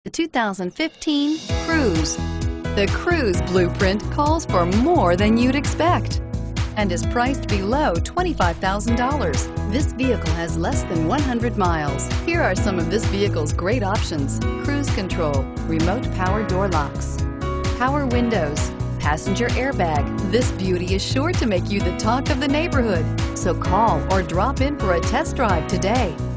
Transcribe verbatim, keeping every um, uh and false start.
The two thousand fifteen Cruze. The Cruze blueprint calls for more than you'd expect and is priced below twenty-five thousand dollars. This vehicle has less than one hundred miles. Here are some of this vehicle's great options: cruise control, remote power door locks, power windows, passenger airbag. This beauty is sure to make you the talk of the neighborhood. So call or drop in for a test drive today.